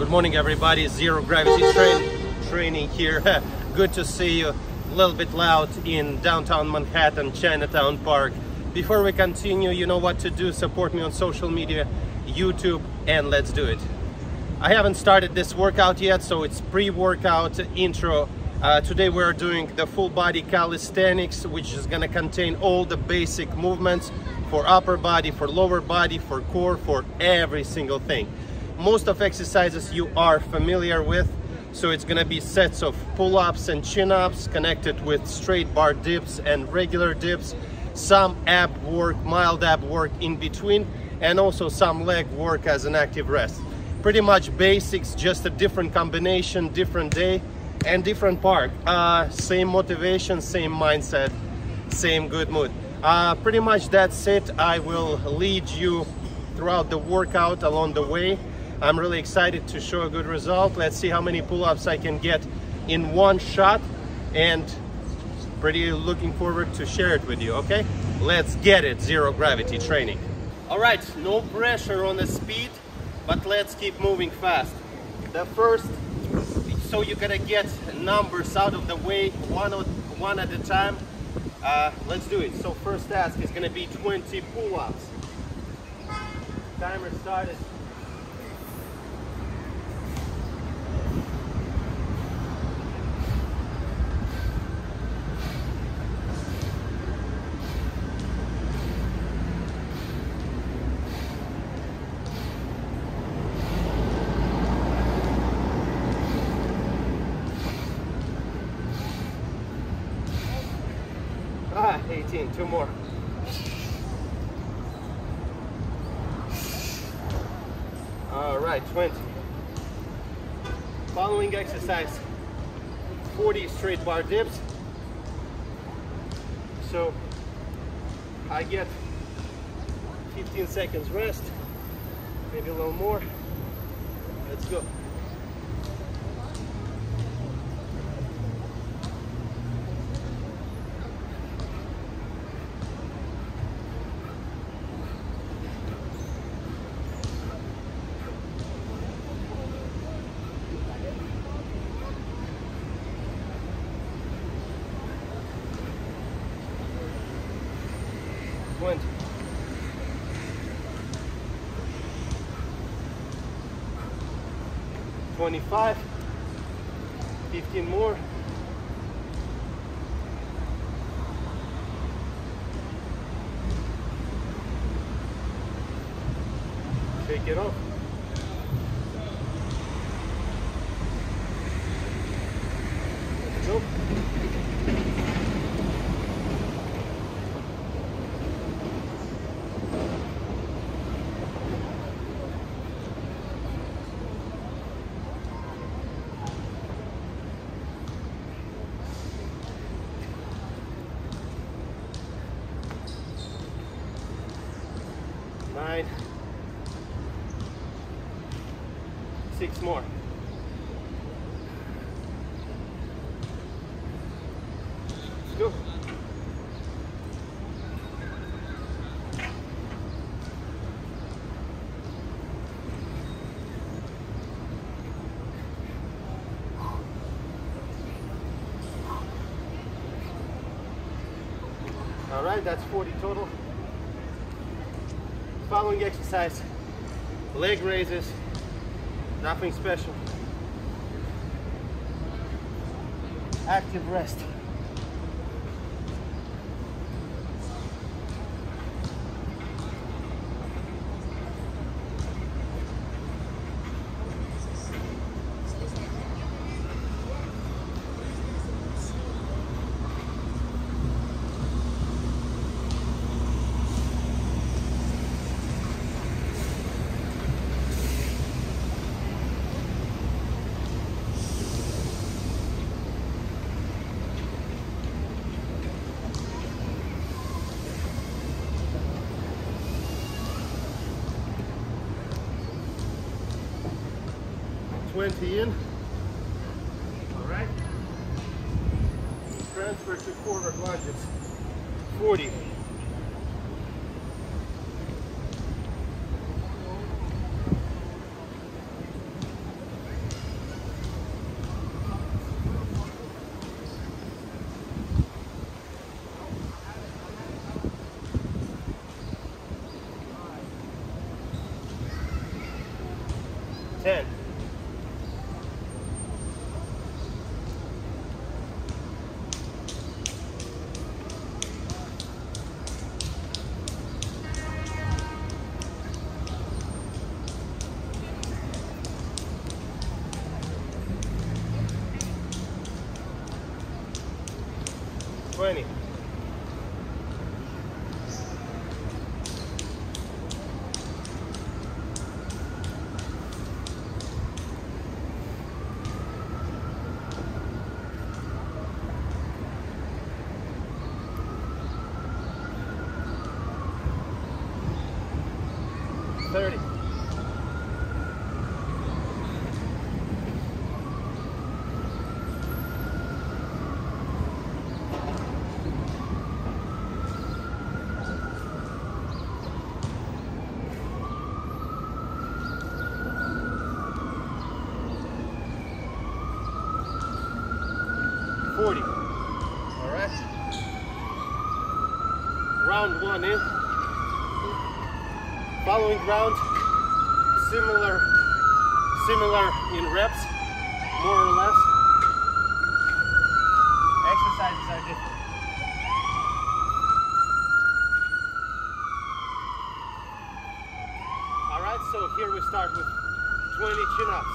Good morning, everybody. Zero gravity training here. Good to see you. A little bit loud in downtown Manhattan, Chinatown Park. Before we continue, you know what to do. Support me on social media, YouTube, and let's do it. I haven't started this workout yet, so it's pre-workout intro. Today we're doing the full body calisthenics, which is gonna contain all the basic movements for upper body, for lower body, for core, for every single thing. Most of exercises you are familiar with, so it's gonna be sets of pull-ups and chin-ups connected with straight bar dips and regular dips, some ab work, mild ab work in between, and also some leg work as an active rest. Pretty much basics, just a different combination, different day, and different park. Same motivation, same mindset, same good mood. Pretty much that's it. I will lead you throughout the workout along the way. I'm really excited to show a good result. Let's see how many pull-ups I can get in one shot, and pretty looking forward to share it with you, okay? Let's get it, zero gravity training. All right, no pressure on the speed, but let's keep moving fast. The first, so you gotta get numbers out of the way, one at a time. Let's do it. So first task is gonna be 20 pull-ups. Timer started. 18, two more. All right, 20. Following exercise, 40 straight bar dips. So I get 15 seconds rest, maybe a little more. Let's go. One. 25. 15 more. Shake it off. Let's go. Nine. 6 more. Let's go. All right, that's 40 total. Following exercise, leg raises, nothing special. Active rest. In. All right. Transfer to forward lunges. 40. 10. 20. 30. 40. All right. Round one in. Following round, similar in reps, more or less. Exercises are different. All right, so here we start with 20 chin-ups.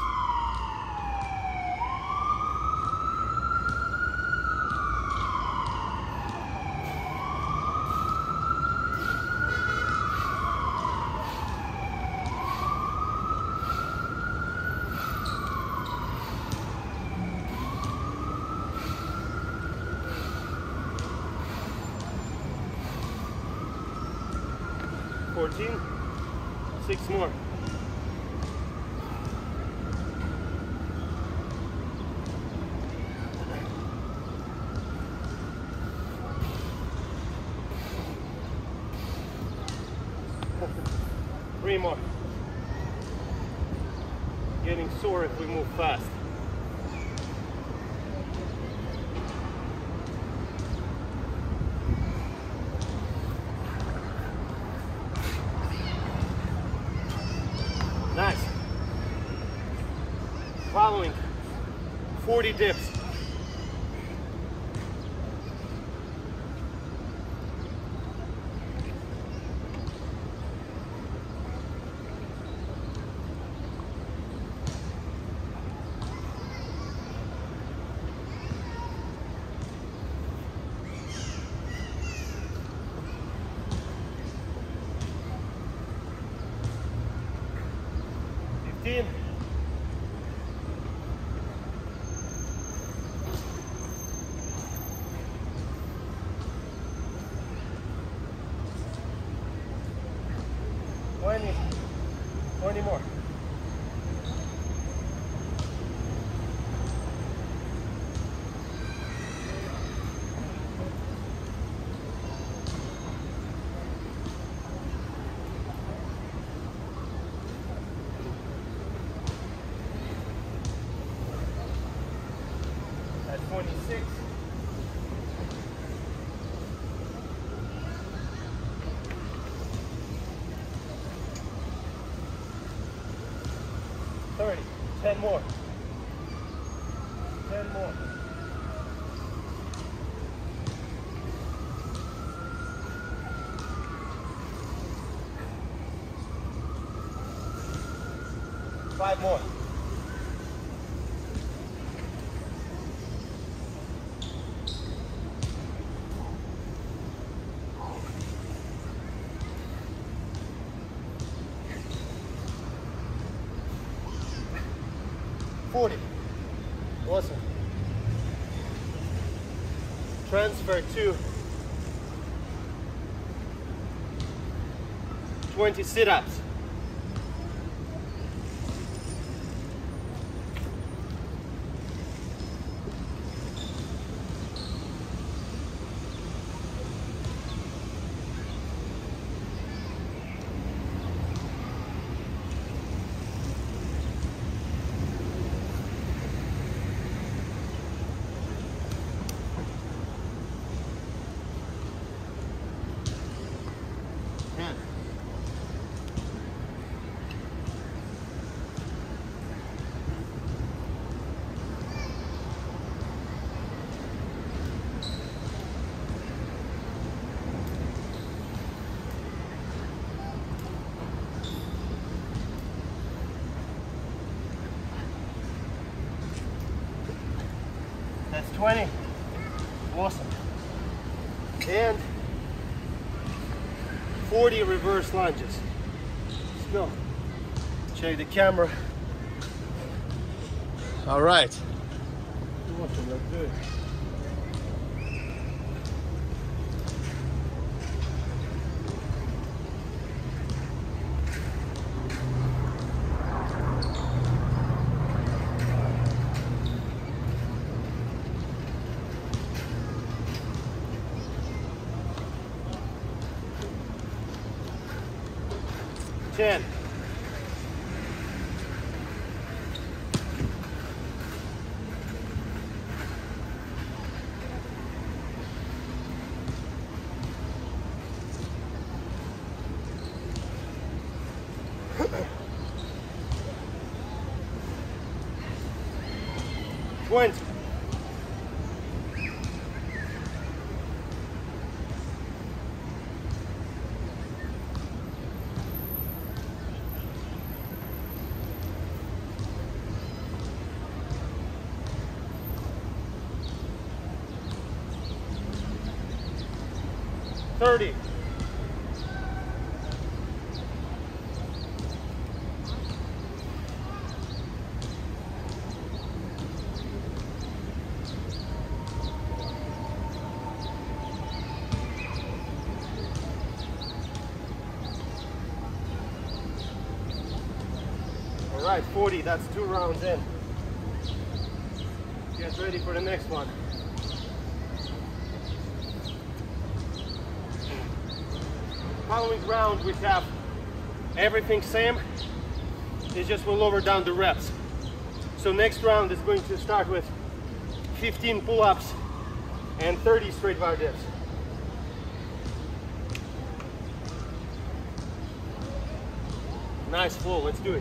Six more. Three more. Getting sore if we move fast. Nice. Following 40 dips. Twenty more. At 26. 30. 10 more. 10 more. 5 more. 40. Awesome. Transfer to 20 sit-ups. That's 20. Awesome. And 40 reverse lunges. Let's go. Check the camera. All right. Awesome, that's good. Ten. Twenty. 30. All right, 40, that's 2 rounds in. Get ready for the next one. Following round we have everything same, it's just we'll lower down the reps. So next round is going to start with 15 pull-ups and 30 straight bar dips. Nice flow, let's do it.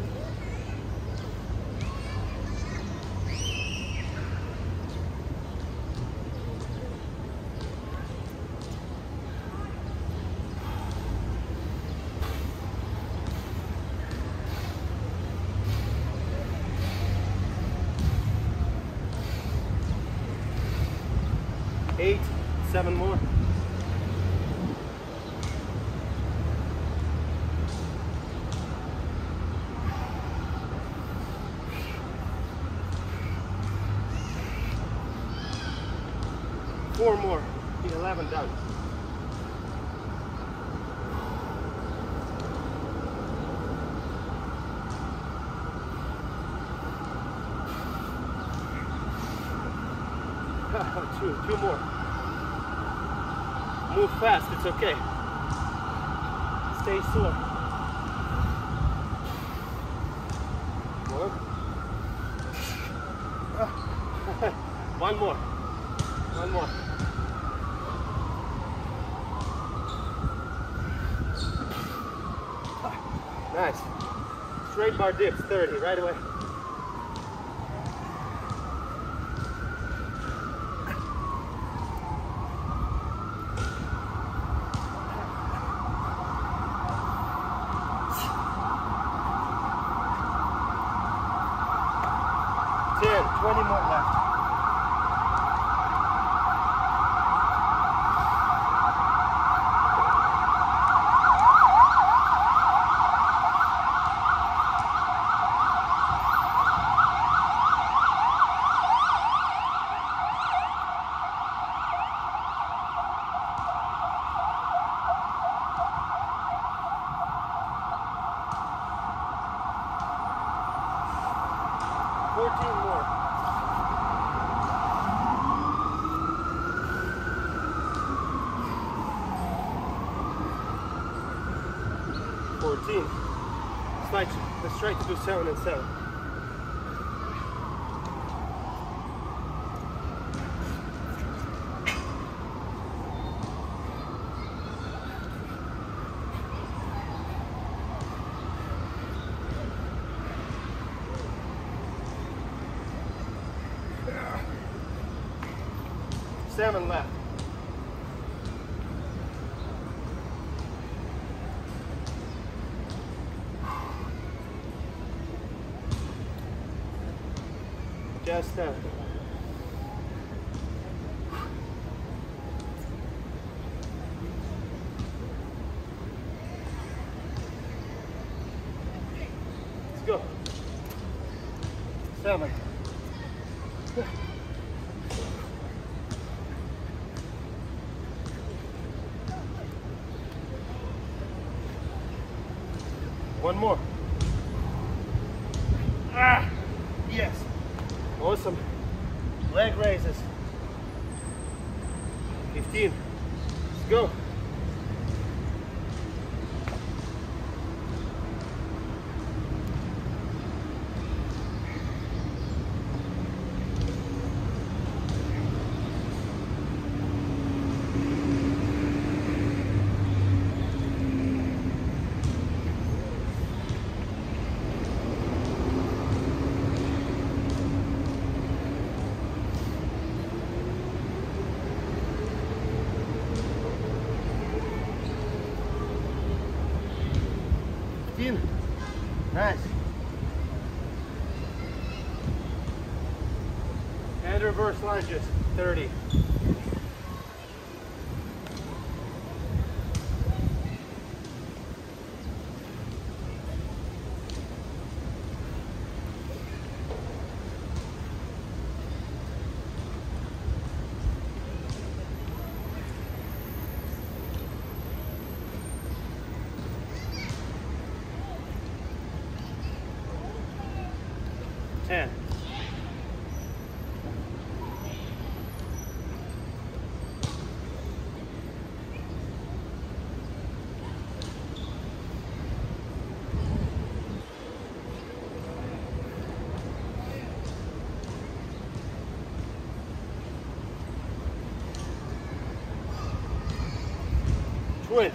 Eight, 7 more. Four more. 11 done. Two more. Move fast, it's okay. Stay slow. One more. One more. Nice. Straight bar dips, 30, right away. Ten, 20 more left. More. 14. Let's try to do 7 and 7. Seven left. Just 7. One more. Ah, yes. Awesome. Leg raises. 15. Let's go. Nice. And reverse lunges, 30. Ten. Twit.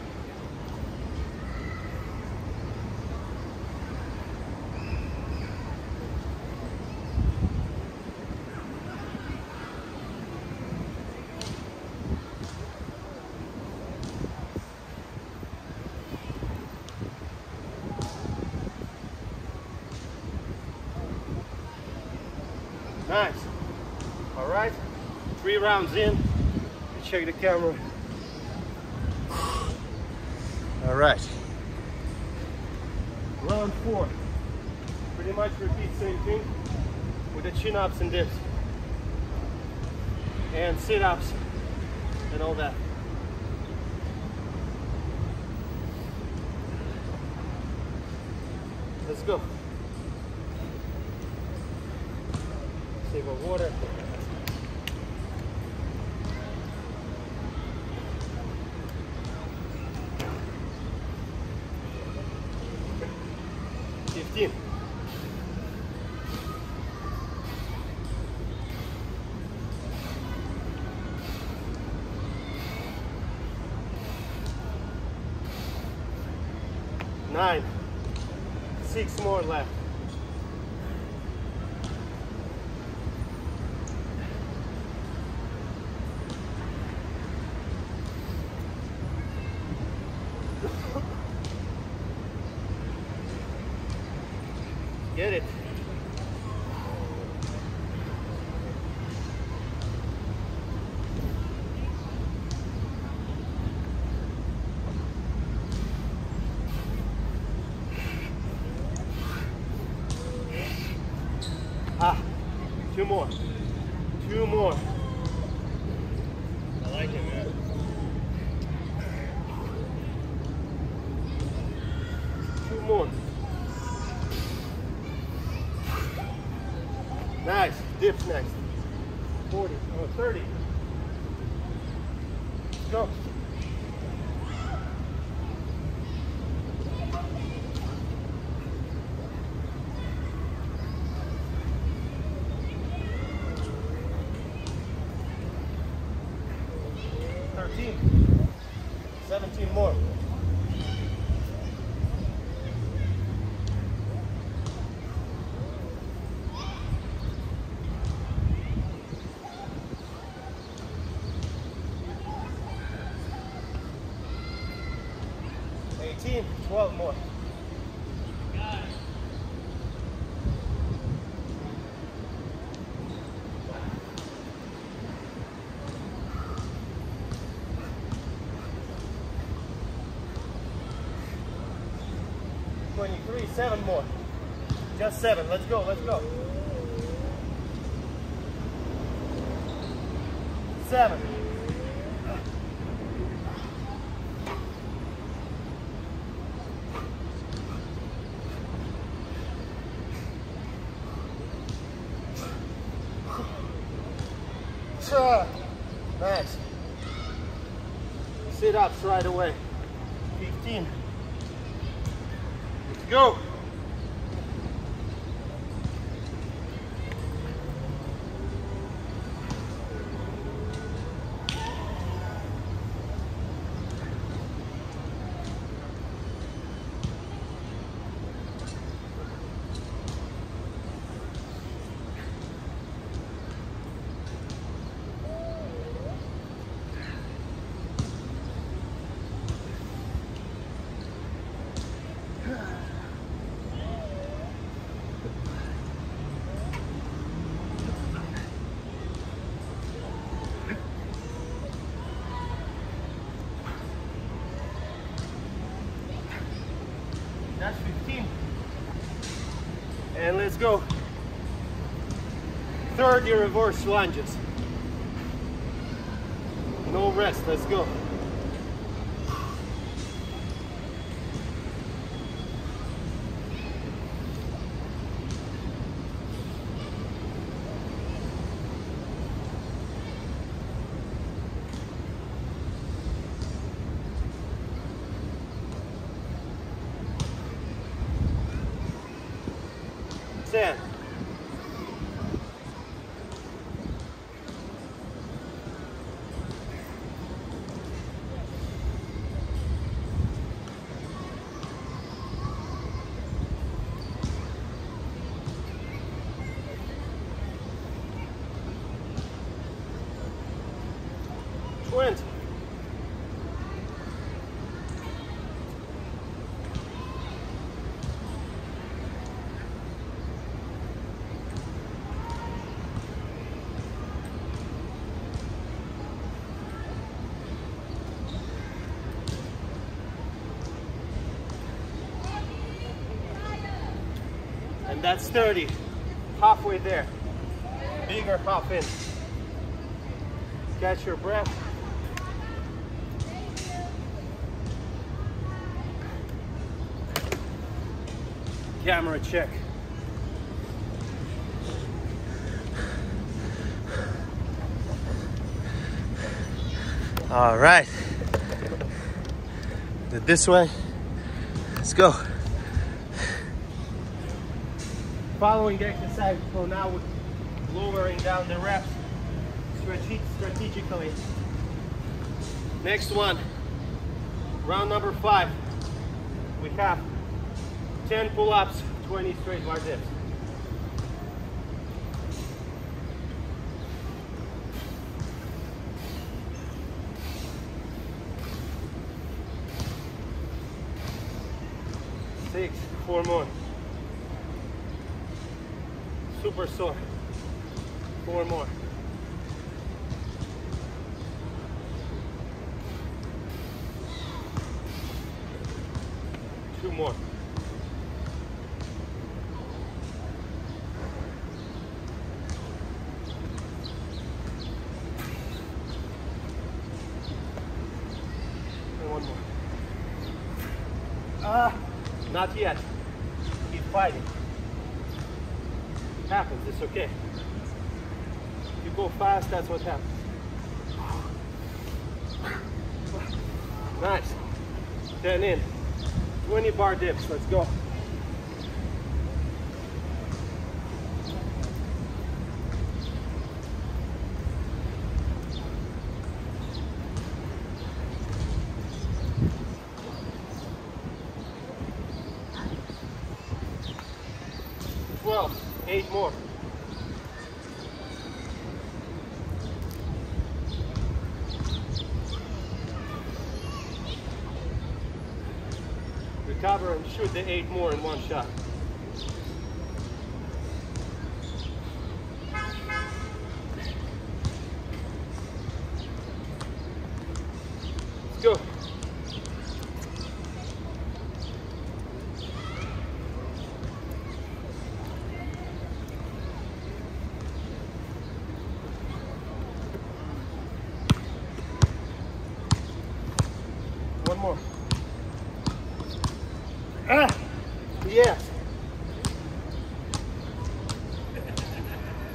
Nice. All right. 3 rounds in. Check the camera. All right. Round 4. Pretty much repeat same thing with the chin-ups and dips and sit-ups and all that. Let's go. Save of water. Nine. 6 more left. Get it. Ah, 2 more. 2 more. I like it, man. Two more. Nice. Dips next. 40. Oh, 30. Let's go. $13. 17 more. $18. 12 more. $23. 7 more. Just 7. Let's go. Let's go. 7. Nice. Sit-ups right away. 15. Let's go. That's 15. And let's go. 30 reverse lunges. No rest, let's go. Stand. Twins. And that's 30. Halfway there. Bigger half in. Catch your breath. Camera check. All right. This way. Let's go. Following exercise, so now we're lowering down the reps strategically. Next one, round number 5. We have 10 pull-ups, 20 straight bar dips. Six, 4 more. Super sore. 4 more. Two more. And 1 more. Not yet. Keep fighting. Happens, it's okay. If you go fast, that's what happens. Nice. 10 in. 20 bar dips, let's go. Well, 8 more. Recover and shoot the 8 more in one shot. Let's go.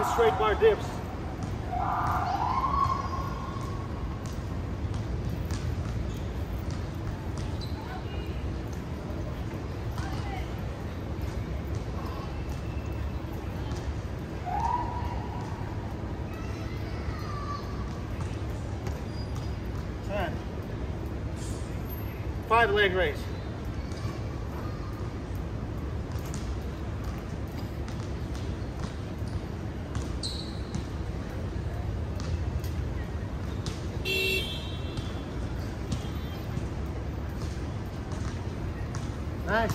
10 straight bar dips. Five leg raise. Nice.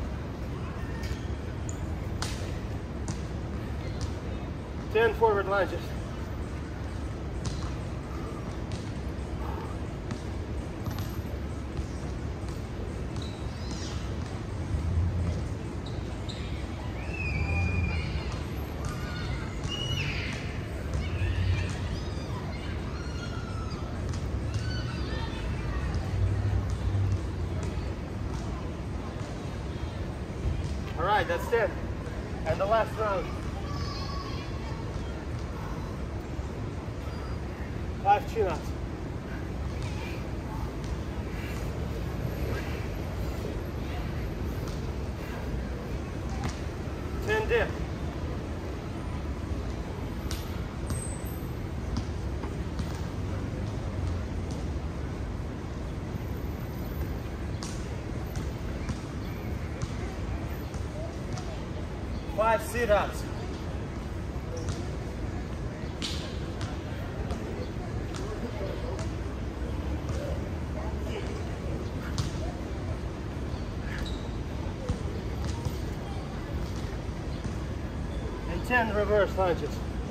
Ten forward lunges. All right, that's 10. And the last round. 5 chin-ups. Dip. Five sit-ups. And 10 reverse lunges.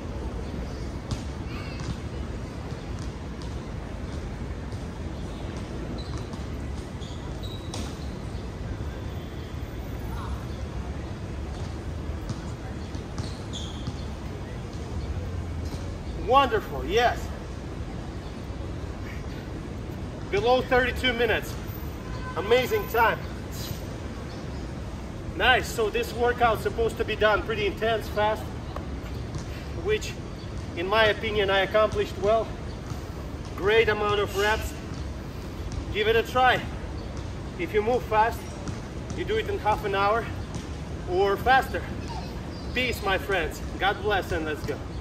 Wonderful, yes. Below 32 minutes. Amazing time. Nice, so this workout's supposed to be done pretty intense, fast, which in my opinion I accomplished well. Great amount of reps. Give it a try. If you move fast, you do it in half an hour or faster. Peace, my friends. God bless, and let's go.